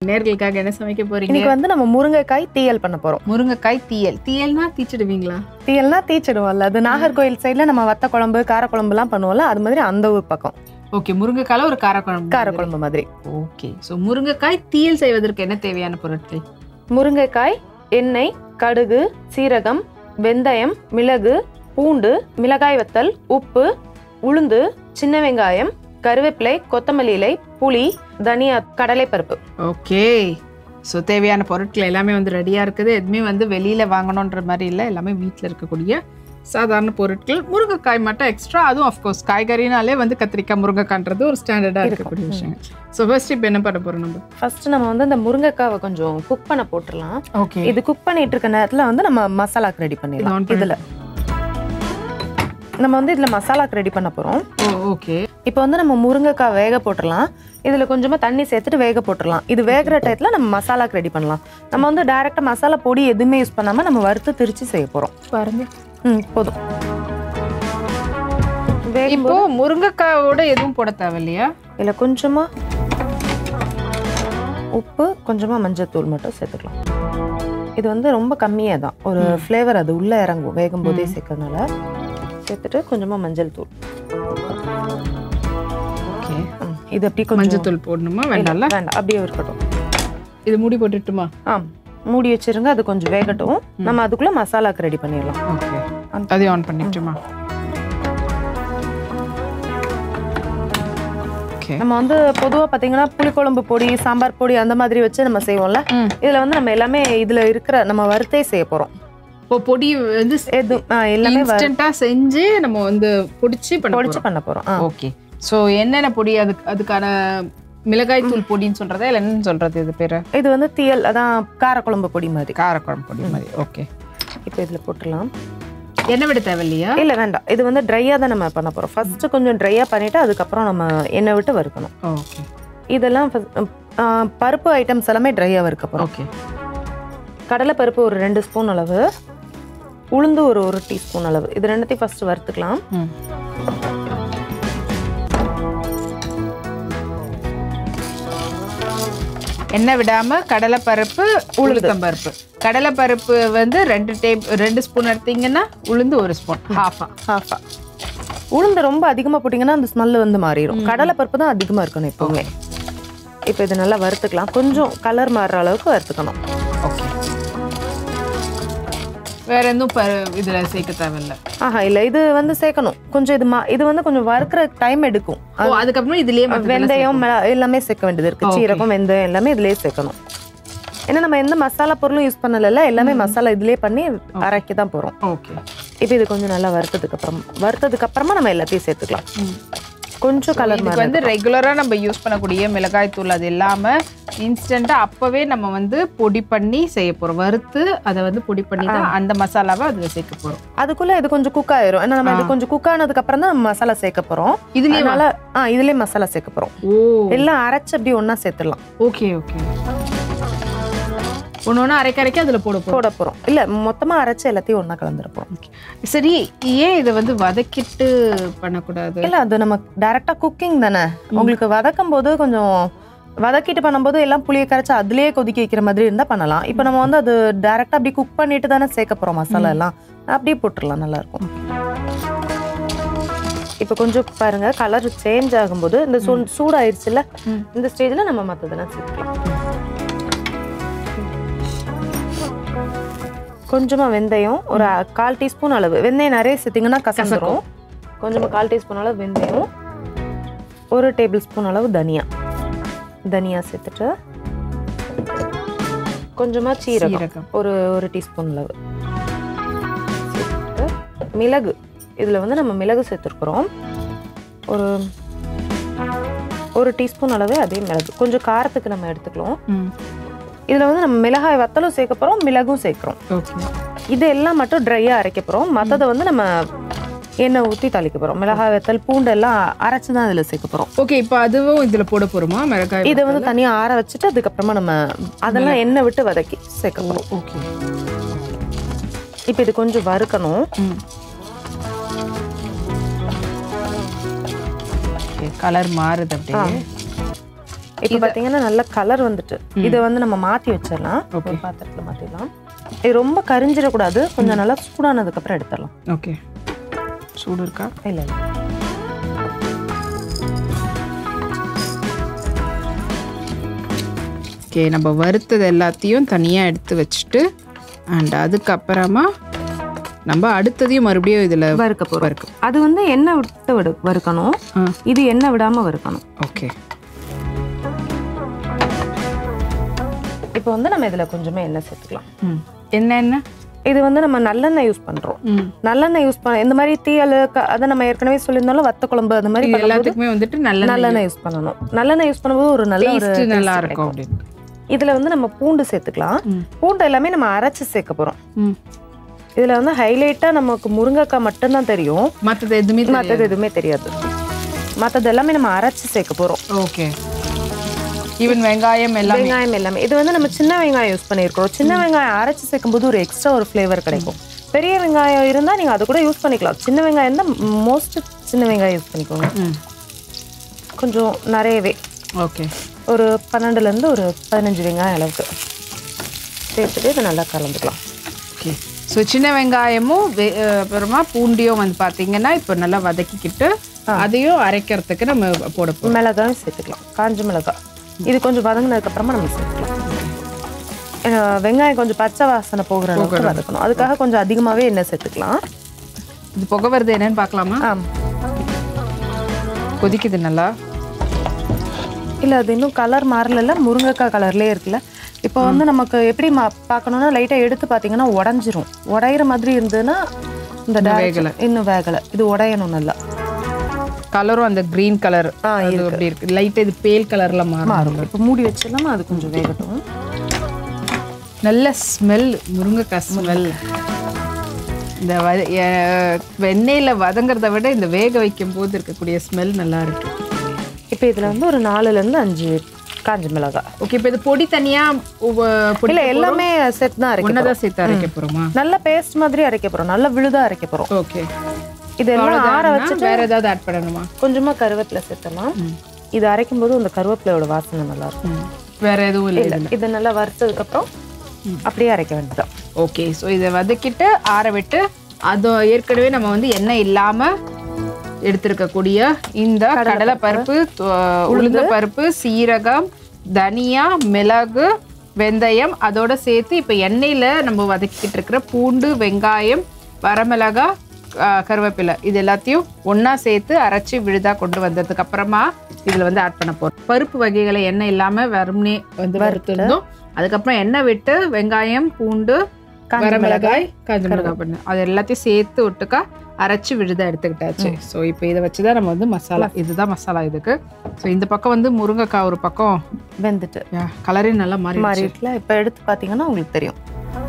நேர்களுக்காக என்ன சமைக்க போறீங்க? இன்னைக்கு வந்து நம்ம முருங்கைக்காய் தீயல் பண்ண போறோம். முருங்கைக்காய் தீயல். தீயல்னா தீச்சிடுவீங்களா? தீயல்னா தீச்சிடுவோம்ல, அது நாகர்கோயில் சைடுல நம்ம வத்த குழம்பு காரக்குழம்புலாம் பண்ணுவோம்ல, அது மாதிரி அந்த ஒரு பக்கம். ஓகே, முருங்கைக்கால ஒரு காரக்குழம்பு மாதிரி. ஓகே, ஸோ முருங்கைக்காய் தீயல் செய்வதற்கு என்ன தேவையான பொருட்கள்? முருங்கைக்காய், எண்ணெய், கடுகு, சீரகம், வெந்தயம், மிளகு, பூண்டு, மிளகாய் வத்தல், உப்பு, உளுந்து, சின்ன வெங்காயம், கருவேப்பிலை, கொத்தமல்லி இலை, புளி, தனியா, கடலைப்பருப்பு. ஓகே, ஸோ தேவையான பொருட்கள் எல்லாமே வந்து ரெடியாக இருக்குது. எதுவுமே வந்து வெளியில் வாங்கணுன்ற மாதிரி இல்லை, எல்லாமே வீட்டில் இருக்கக்கூடிய சாதாரண பொருட்கள். முருங்கைக்காய் மட்டும் எக்ஸ்ட்ரா, அதுவும் அஃப்கோர்ஸ் காய்கறினாலே வந்து கத்திரிக்காய் முருங்கைக்கான்றது ஒரு ஸ்டாண்டர்டாக இருக்கக்கூடிய விஷயம். ஸோ ஃபர்ஸ்ட் இப்போ என்ன பண்ண போகிறோம்? ஃபர்ஸ்ட் நம்ம வந்து இந்த முருங்கைக்காவை கொஞ்சம் குக் பண்ண போட்டுடலாம். ஓகே, இது குக் பண்ணிட்டு இருக்க நேரத்தில் வந்து நம்ம மசாலாக்கு ரெடி பண்ணிடலாம். இதில் நம்ம வந்து இதில் மசாலாக்கு ரெடி பண்ண போகிறோம். ஓகே, இப்போ வந்து நம்ம முருங்கைக்காய் வேக போட்டுடலாம். இதில் கொஞ்சமாக தண்ணி சேர்த்துட்டு வேக போட்டுடலாம். இது வேகிற டயத்தில் நம்ம மசாலாக்கு ரெடி பண்ணலாம். நம்ம வந்து டைரெக்டாக மசாலா பொடி எதுவுமே யூஸ் பண்ணாமல் நம்ம வறுத்து திரிச்சு செய்ய போகிறோம். பாருங்க. போதும். இப்போ முருங்கைக்காயோட எதுவும் போட தேவையில்லையா? இல்லை, கொஞ்சமாக உப்பு, கொஞ்சமாக மஞ்சத்தூள் மட்டும் சேர்த்துக்கலாம். இது வந்து ரொம்ப கம்மியாக தான், ஒரு ஃப்ளேவர் அது உள்ளே இறங்கும் வேகும் போதே சேர்க்கறதுனால. சேர்த்துட்டு கொஞ்சமாக மஞ்சள் தூள். ஓகே, இது அப்படி கொஞ்சம் மஞ்சள் தூள் போடணுமா? வேண்டாம், வேண்டாம், அப்படியே இருக்கட்டும். இது மூடி போட்டுட்டுமா? மூடி வச்சிருங்க, அது கொஞ்சம் வேகட்டும். நம்ம அதுக்குள்ள மசாலாக்கு ரெடி பண்ணிடலாம். ஓகே, அதையும் ஆன் பண்ணிட்டுமா? நம்ம வந்து பொதுவாக பார்த்தீங்கன்னா புளிக்குழம்பு பொடி, சாம்பார் பொடி அந்த மாதிரி வச்சு நம்ம செய்வோம்ல. இதில் வந்து நம்ம எல்லாமே இதில் இருக்கிற நம்ம வறுத்தே செய்ய போகிறோம். இப்போ பொடி வந்து எல்லாமே இன்ஸ்டன்ட்டா செஞ்சு நம்ம வந்து பொடிச்சு பண்ண போறோம். ஓகே, ஸோ என்னென்ன பொடி? அதுக்கான மிளகாய் தூள் பொடின்னு சொல்றதா இல்லை என்னன்னு சொல்றது? இது பேரு இது வந்து தீயல், அதான் காரக்குழம்பு பொடி மாதிரி. காரக்குழம்பு பொடி மாதிரி. ஓகே, இப்போ இதில் போட்டுடலாம். எண்ணெய் விட தேவையில்லையா? இல்லை, வேண்டாம். இது வந்து ட்ரையாக தான் நம்ம பண்ண போகிறோம். ஃபர்ஸ்ட் கொஞ்சம் ட்ரையாக பண்ணிவிட்டு அதுக்கப்புறம் நம்ம எண்ணெய் விட்டு வறுக்கணும். ஓகே, இதெல்லாம் பருப்பு ஐட்டம்ஸ் எல்லாமே ட்ரையாக வறுக்க போகிறோம். ஓகே, கடலைப்பருப்பு ஒரு 2 ஸ்பூன் அளவு, உளுந்து ஒரு 1 டீஸ்பூன் அளவு. இது ரெண்டுத்தையும் ஃபர்ஸ்ட் வறுத்துக்கலாம். எண்ணெய் விடாம கடலைப்பருப்பு, உளுத்தம்பருப்பு. கடலைப்பருப்பு வந்து 2 ஸ்பூன் எடுத்தீங்கன்னா உளுந்து 1 ஸ்பூன், ஹாஃபா. உளுந்து ரொம்ப அதிகமாக போட்டிங்கன்னா அந்த ஸ்மெல் வந்து மாறிடும். கடலைப்பருப்பு தான் அதிகமாக இருக்கணும் எப்பவுமே. இப்போ இது நல்லா வறுத்துக்கலாம். கொஞ்சம் கலர் மாறுற அளவுக்கு வறுத்துக்கணும். ஓகே, வேற எதுவும் இதுல சேர்க்க தேவையில்லை? இல்லை, இது வந்து சேர்க்கணும் கொஞ்சம். இது வந்து கொஞ்சம் வறுக்கிற டைம் எடுக்கும். அதுக்கப்புறம் இதுலயே வெந்தயம் எல்லாமே சேர்க்க வேண்டியது இருக்கு. சீரகம், வெந்தயம் எல்லாமே இதுலயே சேர்க்கணும். ஏன்னா நம்ம எந்த மசாலா பொருளும் யூஸ் பண்ணல, எல்லாமே மசாலா இதுலயே பண்ணி அரைக்க தான் போறோம். ஓகே, இப்போ இது கொஞ்சம் நல்லா வறுத்ததுக்கு அப்புறமா நம்ம எல்லாத்தையும் சேர்த்துக்கலாம். கொஞ்சம் கலர் இதுக்கு வந்து ரெகுலரா நம்ம யூஸ் பண்ணக்கூடிய மிளகாய் தூள் அது இல்லாம இன்ஸ்டன்ட்டா அப்பவே நம்ம வந்து பொடி பண்ணி செய்ய போறோம். வறுத்து அதை வந்து பொடி பண்ணி தான் அந்த மசாலாவை அதுல சேர்க்க போறோம். அதுக்குள்ள இது கொஞ்சம் குக் ஆயிரும். ஏன்னா நம்ம இது கொஞ்சம் குக் ஆனதுக்கு அப்புறம் தான் நம்ம மசாலா சேர்க்க போறோம். இதுலயே மசாலா சேர்க்க போறோம். எல்லாம் அரைச்சு அப்படி ஒன்னா சேர்த்துடலாம். ஓகே, ஓகே, ஒன்னொன்னு அரைக்க அதுல போட போறோம். இல்ல, மொத்தமா அரைச்சு எல்லாத்தையும் ஒன்னா கலந்துட போறோம். சரி, ஏன் இதை வந்து வதக்கிட்டு பண்ணக்கூடாது? இல்ல, அது நம்ம டைரக்டா குக்கிங் தானே. உங்களுக்கு வதக்கும் போது கொஞ்சம் வதக்கிட்டு பண்ணும்போது எல்லாம் புளியை கரைச்சி அதுலயே கொதிக்க வைக்கிற மாதிரி இருந்தா பண்ணலாம். இப்போ நம்ம வந்து அது டைரக்டா அப்படி குக் பண்ணிட்டு தானே சேர்க்க போறோம். மசாலா எல்லாம் அப்படியே போட்டுடலாம், நல்லா இருக்கும். இப்போ கொஞ்சம் பாருங்க, கலர் சேஞ்ச் ஆகும்போது இந்த சூடாயிருச்சுல, இந்த ஸ்டேஜ்ல நம்ம மற்றதெல்லாம் சேர்த்துக்கலாம். கொஞ்சமா வெந்தயம், ஒரு 1/4 டீஸ்பூன் அளவு. வெந்தயம் நிறைய சேர்த்தீங்கன்னா கசந்துரும். கொஞ்சமா 1/4 டீஸ்பூன் அளவு வெந்தயம், 1 டேபிள் ஸ்பூன் அளவு தனியா சேர்த்துட்டு, கொஞ்சமா சீரகம் ஒரு டீஸ்பூன் அளவு சேர்த்துட்டு, மிளகு. இதுல வந்து நம்ம மிளகு சேர்த்துருக்குறோம். ஒரு டீஸ்பூன் அளவு அதே மிளகு. கொஞ்சம் காரத்துக்கு நம்ம எடுத்துக்கலாம். இதுல வந்து நம்ம மிளகாய் வத்தலும் சேர்க்க போறோம், மிளகும் சேர்க்கிறோம். இது எல்லாம் மட்டும் ட்ரையா அரைக்க போறோம். மற்றதை வந்து நம்ம எண்ணெய் ஊற்றி தாளிக்க போறோம். மிளகாய் வத்தல் பூண்டு எல்லாம் அரைச்சு தான் இதுல சேர்க்க போறோம். ஓகே, இப்போ அதுவும் இதுல போட போறோமா? மிளகாய் இதை வந்து தனியா ஆற வச்சுட்டு அதுக்கப்புறமா நம்ம அதெல்லாம் எண்ணெய் விட்டு வதக்கி சேர்க்க போறோம். ஓகே, இப்போ இது கொஞ்சம் வறுக்கணும். கலர் மாறுது அப்படியே. இப்போ பார்த்தீங்கன்னா நல்ல கலர் வந்துட்டு இதை வந்து நம்ம மாற்றி வச்சிடலாம். ஒரு பாத்திரத்தில் மாற்றிடலாம். இது ரொம்ப கரிஞ்சிடக்கூடாது, கொஞ்சம் நல்லா சூடானதுக்கப்புறம் எடுத்துடலாம். ஓகே, சூடு இருக்கா? இல்லை இல்லை. ஓகே, நம்ம வறுத்தது எல்லாத்தையும் தனியாக எடுத்து வச்சுட்டு அண்ட் அதுக்கப்புறமா நம்ம அடுத்ததையும் மறுபடியும் இதில் வறுக்க போகிறோம். அது வந்து எண்ணெய் விட்டு வறுக்கணும், இது எண்ணெய் விடாமல் வறுக்கணும். ஓகே, இப்போ வந்து நம்ம இதில் கொஞ்சமே எண்ணெய் சேர்த்துக்கலாம். என்ன இது வந்து நம்ம நல்லெண்ணெய் யூஸ் பண்ணுறோம். நல்லெண்ணெய் யூஸ் பண்ண இந்த மாதிரி தீயல் அதை நம்ம ஏற்கனவே சொல்லியிருந்தாலும் வத்த குழம்பு அந்த மாதிரி எல்லாத்துக்குமே வந்துட்டு நல்லெண்ணெய் யூஸ் பண்ணணும். நல்லெண்ணெய் யூஸ் பண்ணும்போது ஒரு நல்ல நல்லா இருக்கும் அப்படின்னு. இதில் வந்து நம்ம பூண்டு சேர்த்துக்கலாம். பூண்டு எல்லாமே நம்ம அரைச்சி சேர்க்க போகிறோம். இதில் வந்து ஹைலைட்டாக நமக்கு முருங்கைக்காய் மட்டும்தான் தெரியும், மற்றது எதுவுமே தெரியாது. மற்றது எல்லாமே நம்ம அரைச்சி சேர்க்க போகிறோம். ஓகே, ஈவன் வெங்காயம் எல்லாமே. இது வந்து நம்ம சின்ன வெங்காயம் யூஸ் பண்ணியிருக்கிறோம். சின்ன வெங்காயம் அரைச்சி சேர்க்கும்போது ஒரு எக்ஸ்ட்ரா ஒரு ஃப்ளேவர் கிடைக்கும். பெரிய வெங்காயம் இருந்தால் நீங்கள் அது கூட யூஸ் பண்ணிக்கலாம். சின்ன வெங்காயம் தான் மோஸ்ட் சின்ன வெங்காயம் யூஸ் பண்ணிக்கோங்க, கொஞ்சம் நிறையவே. ஓகே, ஒரு 12லேருந்து ஒரு 15 வெங்காயம் அளவுக்கு சேர்த்துட்டு இதை நல்லா கலந்துக்கலாம். ஓகே, ஸோ சின்ன வெங்காயமும் அப்புறமா பூண்டியும் வந்து பார்த்தீங்கன்னா இப்போ நல்லா வதக்கிக்கிட்டு அதையும் அரைக்கிறதுக்கு நம்ம போட மிளகாயும் சேர்த்துக்கலாம், காஞ்ச மிளகாய். இது கொஞ்சம் வதங்கினதுக்கப்புறமா நம்ம சேர்த்துக்கலாம். வெங்காயம் கொஞ்சம் பச்சை வாசனை போகிற அளவுக்கு வதக்கணும். அதுக்காக கொஞ்சம் அதிகமாகவே எண்ணெய் சேர்த்துக்கலாம். இது புகை வருது என்னன்னு பார்க்கலாமா? கொதிக்குது நல்லா. இல்லை, அது இன்னும் கலர் மாறல, முருங்கைக்காய் கலர்லேயே இருக்குல்ல. இப்போ வந்து நமக்கு எப்படி பார்க்கணுன்னா லைட்டாக எடுத்து பார்த்தீங்கன்னா உடஞ்சிரும். உடையிற மாதிரி இருந்ததுன்னா இந்த வேகலை, இன்னும் வேகலை. இது உடையணும் நல்லா. கலரும் அந்த கிரீன் கலர் அப்படி இருக்கு, லைட்டாக இது பேல் கலரில் மாறும். இப்போ மூடி வச்சிடலாமா? அது கொஞ்சம் வேகட்டும். நல்ல ஸ்மெல், முருங்கைக்காய் ஸ்மெல். இந்த வெண்ணெயில் வதங்கிறத விட இந்த வேக வைக்கும் போது இருக்கக்கூடிய ஸ்மெல் நல்லா இருக்கு. இப்போ இதில் வந்து ஒரு 4லேருந்து 5 காஞ்ச மிளகாய். ஓகே, இப்போ இது பொடி தனியாக இல்லை, எல்லாமே சேர்த்து தான் அரைக்க ஒன்றதான் சேர்த்து அரைக்க போகிறோமா? நல்ல பேஸ்ட் மாதிரி அரைக்க போகிறோம், நல்ல விழுதா அரைக்க போகிறோம். ஓகே, இதெல்லாம் ஆற வச்சுட்டு வேற ஏதாவது ஆட் பண்ணணுமா? கொஞ்சமாக கருவேப்பிலை சேர்த்தலாம். இது அரைக்கும் போது அந்த கருவேப்பிலையோட வாசனை நல்லா இருக்கும். வேற எதுவும் இல்லை. இதை நல்லா வறுத்ததுக்கப்புறம் அப்படியே அரைக்க வேண்டியதான். ஓகே, ஸோ இதை வதக்கிட்டு ஆற விட்டு அது ஏற்கனவே நம்ம வந்து எண்ணெய் இல்லாமல் எடுத்திருக்கக்கூடிய இந்த கடலை பருப்பு, உளுந்த பருப்பு, சீரகம், தனியா, மிளகு, வெந்தயம் அதோட சேர்த்து இப்போ எண்ணெயில் நம்ம வதக்கிட்டு இருக்கிற பூண்டு, வெங்காயம், வரமிளகாய், கருவேப்பிலை இது எல்லாத்தையும் ஒன்றா சேர்த்து அரைச்சி விழுதா கொண்டு வந்ததுக்கு அப்புறமா இதில் வந்து ஆட் பண்ண போகிறோம். பருப்பு வகைகளை எண்ணெய் இல்லாமல் வெறுமனே வந்து வறுத்துருந்தோம். அதுக்கப்புறம் எண்ணெய் விட்டு வெங்காயம், பூண்டு, வரமிளகாய், காஞ்ச மிளகாய் பண்ணு அது எல்லாத்தையும் சேர்த்து ஒட்டுக்கா அரைச்சி விழுதா எடுத்துக்கிட்டாச்சு. ஸோ இப்போ இதை வச்சு தான் நம்ம வந்து மசாலா, இதுதான் மசாலா இதுக்கு. ஸோ இந்த பக்கம் வந்து முருங்கைக்காய் ஒரு பக்கம் வெந்துட்டு கலரே நல்லா மாறிட்டுல. இப்போ எடுத்து பார்த்தீங்கன்னா உங்களுக்கு தெரியும்.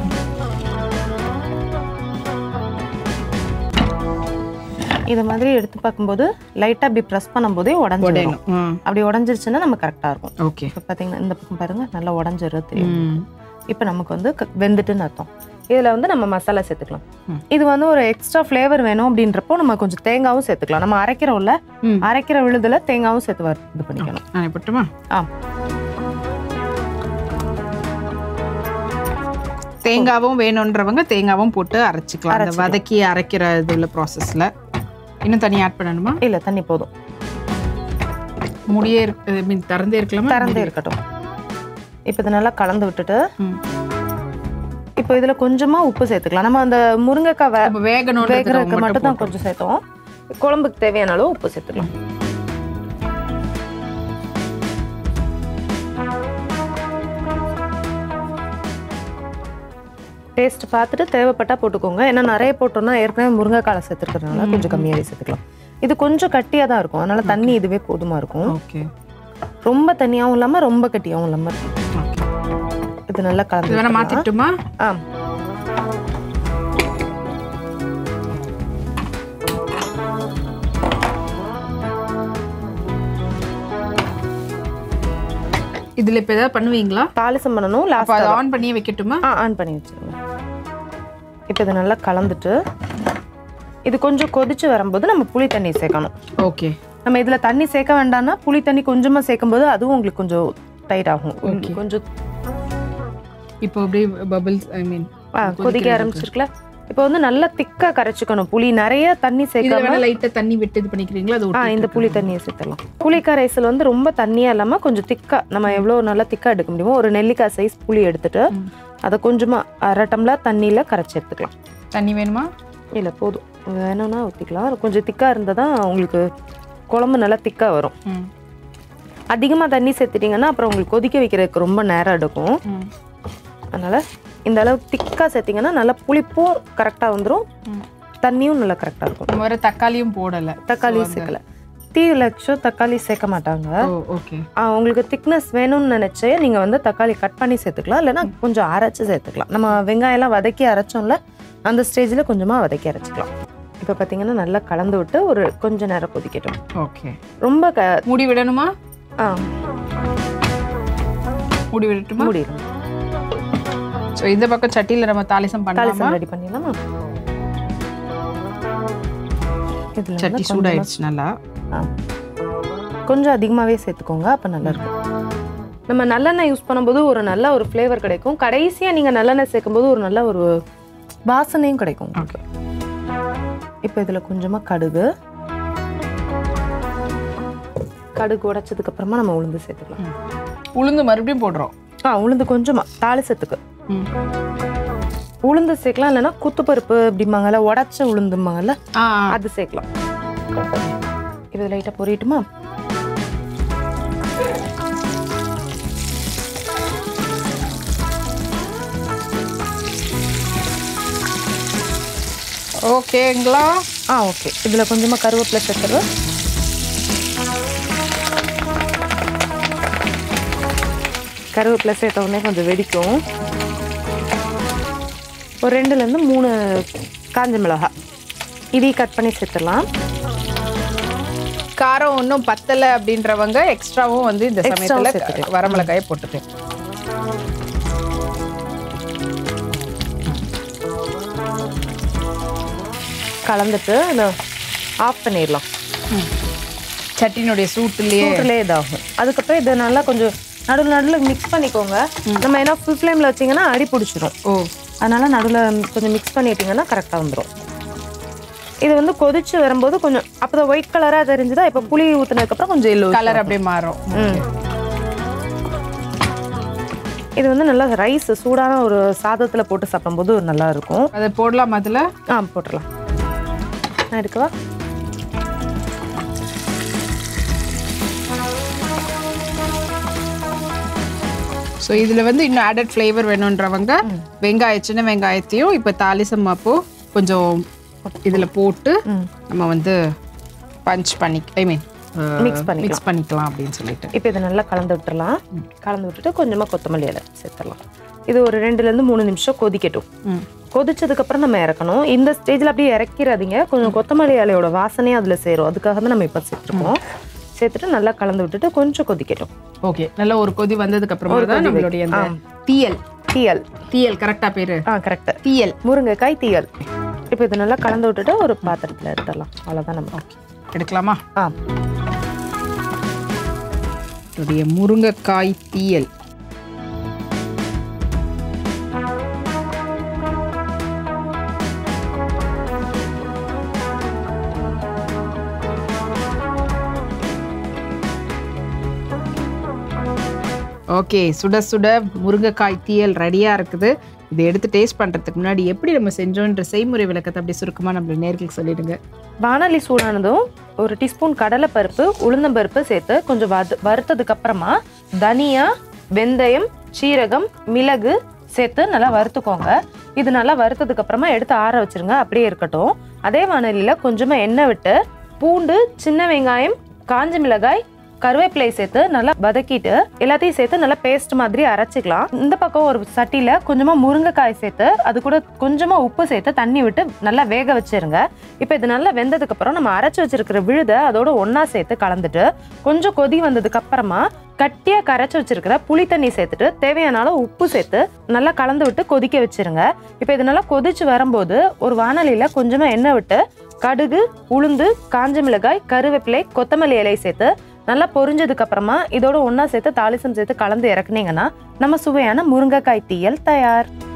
இதை மாதிரி எடுத்து பார்க்கும்போது லைட்டாக அப்படி ப்ரெஸ் பண்ணும்போதே உடஞ்சிடும். அப்படி உடஞ்சிருச்சுன்னா நம்ம கரெக்டாக இருக்கும். ஓகே, இப்போ பார்த்தீங்கன்னா இந்த பக்கம் பாருங்க நல்லா உடஞ்சிடும் தெரியும். இப்போ நமக்கு வந்து வெந்துட்டுன்னு அர்த்தம். இதில் வந்து நம்ம மசாலா சேர்த்துக்கலாம். இது வந்து ஒரு எக்ஸ்ட்ரா ஃப்ளேவர் வேணும் அப்படின்றப்போ நம்ம கொஞ்சம் தேங்காவும் சேர்த்துக்கலாம். நம்ம அரைக்கிறோம்ல, அரைக்கிற விழுதுல தேங்காவும் சேர்த்து இது பண்ணிக்கணும். போட்டுமா? தேங்காவும் வேணுன்றவங்க தேங்காவும் போட்டு அரைச்சிக்கலாம். அந்த வதக்கி அரைக்கிற இதுல ப்ராசஸ்ல இன்னும் தண்ணி ஆட் பண்ணணுமா? இல்லை, தண்ணி போதும். முடியே திறந்தே இருக்கலாமா? திறந்தே இருக்கட்டும். இப்போ இதை நல்லா கலந்து விட்டுட்டு இப்போ இதில் கொஞ்சமாக உப்பு சேர்த்துக்கலாம். நம்ம அந்த முருங்கைக்காய் வேகிறதுக்கு மட்டும் தான் கொஞ்சம் சேர்த்தோம். குழம்புக்கு தேவையான அளவு உப்பு சேர்த்துக்கலாம். டேஸ்ட் பார்த்துட்டு தேவைப்பட்டா போட்டுக்கோங்க. ஏன்னா நிறைய போட்டோம்னா ஏற்கனவே முருங்கைக்காய் சேர்த்துருக்கிறதுனால கொஞ்சம் கம்மியாகவே சேர்த்துக்கலாம். இது கொஞ்சம் கட்டியாக தான் இருக்கும், அதனால தண்ணி இதுவே போதுமா இருக்கும். ஓகே, ரொம்ப தண்ணியாகவும் இல்லாமல் ரொம்ப கட்டியாகவும் இல்லாமல் இருக்கும். இது நல்லா கலந்து மாற்றிட்டுமா? இதில் இப்போ ஏதாவது பண்ணுவீங்களா? தாளிசம் பண்ணணும். லாஸ்ட் ஆன் பண்ணி வைக்கட்டுமா? ஆன் பண்ணி வச்சுருங்க. இப்போ இதை நல்லா கலந்துட்டு இது கொஞ்சம் கொதிச்சு வரும்போது நம்ம புளி தண்ணி சேர்க்கணும். ஓகே, நம்ம இதில் தண்ணி சேர்க்க வேண்டாம்னா புளி தண்ணி கொஞ்சமாக சேர்க்கும்போது அதுவும் உங்களுக்கு கொஞ்சம் டைட் ஆகும். கொஞ்சம் இப்போ அப்படியே பபிள்ஸ் கொதிக்க ஆரம்பிச்சிருக்கல. இப்போ வந்து நல்லா திக்கா கரைச்சிக்கணும். புளி நிறைய தண்ணி சேர்க்காம லைட்டா தண்ணி விட்டு இது பண்ணிக்கிறீங்களா? அது இந்த புளி தண்ணியை சேர்த்துடலாம். புளி கரைசல் வந்து ரொம்ப தண்ணியா இல்லாம கொஞ்சம் திக்கா, நம்ம எவ்வளவு நல்லா திக்கா எடுக்க முடியுமோ ஒரு நெல்லிக்காய் சைஸ் புளி எடுத்துட்டு அதை கொஞ்சமா 1/2 டம்ளர் தண்ணியில கரைச்சி எடுத்துக்கலாம். தண்ணி வேணுமா? இல்ல போதும், வேணும்னா ஊற்றிக்கலாம். கொஞ்சம் திக்கா இருந்தால் தான் உங்களுக்கு குழம்பு நல்லா திக்கா வரும். அதிகமாக தண்ணி சேர்த்துட்டிங்கன்னா அப்புறம் உங்களுக்கு கொதிக்க வைக்கிறதுக்கு ரொம்ப நேரம் எடுக்கும். அதனால இந்த அளவுக்கு திக்கா சேர்த்திங்கன்னா நல்லா புளிப்பும் கரெக்டாக வந்துடும், தண்ணியும் நல்லா கரெக்டாக இருக்கும். வேறு தக்காளியும் போடலை, தக்காளியும் சேர்க்கல. டீயில் ஆக்சுவலாக தக்காளி சேர்க்க மாட்டாங்க. உங்களுக்கு திக்னஸ் வேணும்னு நினச்சே நீங்கள் வந்து தக்காளி கட் பண்ணி சேர்த்துக்கலாம், இல்லைன்னா கொஞ்சம் அரைச்சி சேர்த்துக்கலாம். நம்ம வெங்காயம்லாம் வதக்கி அரைச்சோம்ல, அந்த ஸ்டேஜில் கொஞ்சமாக வதக்கி அரைச்சிக்கலாம். இப்போ பார்த்தீங்கன்னா நல்லா கலந்து விட்டு ஒரு கொஞ்சம் நேரம் கொதிக்கட்டும். ஓகே, ரொம்ப மூடி விடணுமா? மூடி விடட்டுமா? மூடிடணும். ஸோ இந்த பக்கம் சட்டியில் நம்ம தாளிசம் ரெடி பண்ணிடலாமா? சட்டி சூடாயிடுச்சு நல்லா. கொஞ்சம் அதிகமாகவே சேர்த்துக்கோங்க, அப்போ நல்லா இருக்கும். நம்ம நல்லெண்ணெய் யூஸ் பண்ணும்போது ஒரு நல்ல ஒரு ஃப்ளேவர் கிடைக்கும். கடைசியாக நீங்கள் நல்லெண்ணெய் சேர்க்கும்போது ஒரு நல்ல ஒரு வாசனையும் கிடைக்கும். ஓகே, இப்போ இதில் கொஞ்சமாக கடுகு உடைச்சதுக்கு அப்புறமா நம்ம உளுந்து சேர்த்துக்கலாம். உளுந்து மறுபடியும் போடுறோம். உளுந்து கொஞ்சமா தாளிசத்துக்கு உளுந்து சேர்க்கலாம், இல்லைன்னா குத்துப்பருப்பு அப்படிம்பாங்கல்ல, உடச்ச உளுந்தும்பாங்கல்ல, அது சேர்க்கலாம். இது லைட்டா பொரியட்டுமா? ஓகேங்களா? ஓகே. இதுல கொஞ்சமா கருவேப்பிலை சேர்த்துருவேன். கருவேப்பிலை சேர்த்த உடனே கொஞ்சம் வெடிக்கும். ஒரு 2லேருந்து 3 காஞ்ச மிளகாய் இதையும் கட் பண்ணி சேர்த்துடலாம். காரம் ஒன்றும் பத்தலை அப்படின்றவங்க எக்ஸ்ட்ராவும் வந்து இந்த சமயத்தில் வரமிளகாயை போட்டுட்டு கலந்துட்டு ஆஃப் பண்ணிடலாம். சட்டினுடைய சூட்டுலேயே இதாகும். அதுக்கப்புறம் இதை நல்லா கொஞ்சம் நடுவில் மிக்ஸ் பண்ணிக்கோங்க. நம்ம ஏன்னா ஃபுல் ஃப்ளேமில் வச்சிங்கன்னா அடி பிடிச்சிரும். அதனால் நடுவில் கொஞ்சம் மிக்ஸ் பண்ணிட்டீங்கன்னா கரெக்டாக வந்துடும். இது வந்து கொதிச்சு வரும்போது கொஞ்சம் அப்போதான் ஒயிட் கலராக தெரிஞ்சுதா. இப்போ புளி ஊற்றினதுக்கப்புறம் கொஞ்சம் எல்லோ கலர் அப்படியே மாறும். இது வந்து நல்லா ரைஸ் சூடான ஒரு சாதத்தில் போட்டு சாப்பிடும்போது ஒரு நல்லா இருக்கும். அதை போடலாம் அதில்? போட்டுடலாம். நான் எடுக்கவா? ஸோ இதில் வந்து இன்னும் ஆடட் ஃப்ளேவர் வேணுன்றவங்க சின்ன வெங்காயத்தையும் இப்போ தாளிசம் அப்போ கொஞ்சம் இதில் போட்டு நம்ம வந்து பஞ்ச் பண்ணி மிக்ஸ் பண்ணிக்கலாம் அப்படின்னு சொல்லிட்டு இப்போ இதை நல்லா கலந்து விட்டுறலாம். கலந்து விட்டுட்டு கொஞ்சமாக கொத்தமல்லி இலை சேர்த்துடலாம். இது ஒரு 2லேருந்து 3 நிமிஷம் கொதிக்கட்டும். கொதிச்சதுக்கப்புறம் நம்ம இறக்கணும். இந்த ஸ்டேஜில் அப்படியே இறக்கிறாதீங்க, கொஞ்சம் கொத்தமல்லி இலையோட வாசனையும் அதில் சேரும். அதுக்காக தான் நம்ம இப்போ சேர்த்துருக்கோம். சேர்த்துட்டு நல்லா கலந்து விட்டுட்டு கொஞ்சம் கொதிக்கட்டும். ஓகே, நல்ல ஒரு கொதி வந்ததுக்கு அப்புறமா தான் நம்மளுடைய தீயல் கரெக்டா பேரு? கரெக்டா, தீயல், முருங்கைக்காய் தீயல். இப்போ இதை நல்லா கலந்து விட்டுட்டு ஒரு பாத்திரத்தில் எடுத்துடலாம். அவ்வளோதான். நம்ம எடுக்கலாமா? முருங்கைக்காய் தீயல். ஓகே, சுட சுட முருங்கைக்காய் தீயல் ரெடியாக இருக்குது. இதை எடுத்து டேஸ்ட் பண்ணுறதுக்கு முன்னாடி எப்படி நம்ம செஞ்சோன்ற செய்முறை விளக்கத்தை அப்படி சுருக்கமாக நம்ம நேர்களுக்கு சொல்லிடுங்க. வானொலி சூடானதும் 1 டீஸ்பூன் கடலைப்பருப்பு, உளுந்தம்பருப்பு சேர்த்து கொஞ்சம் வறுத்ததுக்கு அப்புறமா தனியா, வெந்தயம், சீரகம், மிளகு சேர்த்து நல்லா வறுத்துக்கோங்க. இது நல்லா வறுத்ததுக்கு அப்புறமா எடுத்து ஆற வச்சிருங்க, அப்படியே இருக்கட்டும். அதே வானொலியில கொஞ்சமா எண்ணெய் விட்டு பூண்டு, சின்ன வெங்காயம், காஞ்ச மிளகாய், கருவேப்பிலை சேர்த்து நல்லா வதக்கிட்டு எல்லாத்தையும் சேர்த்து நல்லா பேஸ்ட் மாதிரி அரைச்சிக்கலாம். இந்த பக்கம் ஒரு சட்டியில கொஞ்சமா முருங்கைக்காய் சேர்த்து அது கூட கொஞ்சமா உப்பு சேர்த்து தண்ணி விட்டு நல்லா வேக வச்சிருங்க. இப்போ இது நல்லா வெந்ததுக்கு அப்புறம் நம்ம அரைச்சி வச்சிருக்கிற விழுதை அதோட ஒன்னா சேர்த்து கலந்துட்டு கொஞ்சம் கொதி வந்ததுக்கு அப்புறமா கட்டியா கரைச்சி வச்சிருக்கிற புளி தண்ணி சேர்த்துட்டு தேவையான அளவு உப்பு சேர்த்து நல்லா கலந்து விட்டு கொதிக்க வச்சிருங்க. இப்போ இது நல்லா கொதிச்சு வரும்போது ஒரு வானலியில கொஞ்சமா எண்ணெய் விட்டு கடுகு, உளுந்து, காஞ்ச மிளகாய், கருவேப்பிலை, கொத்தமல்லி இலை சேர்த்து நல்லா பொரிஞ்சதுக்கு அப்புறமா இதோட ஒண்ணா சேர்த்து தாளிசம் சேர்த்து கலந்து இறக்குனீங்கன்னா நம்ம சுவையான முருங்கைக்காய் தீயல் தயார்.